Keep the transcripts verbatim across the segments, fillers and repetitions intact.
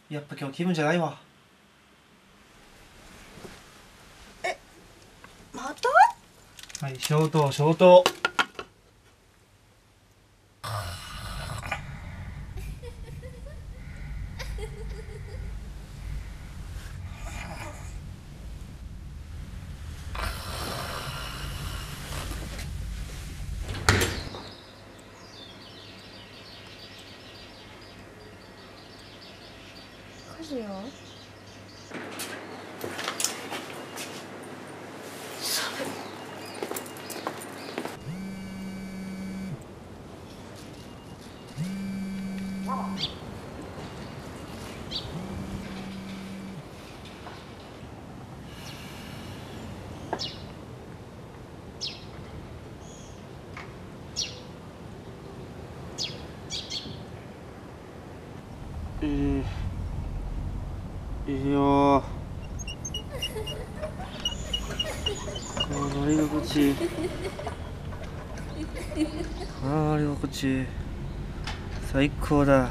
やっぱ今日気分じゃないわ。 え、また？ はい、消灯消灯。 火事よ。寒い。 えー、いいよー。あー、乗り心地いい。あー、乗り心地いい。最高だ。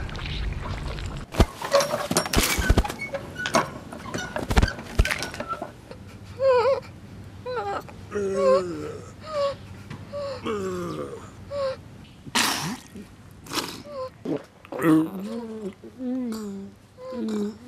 うん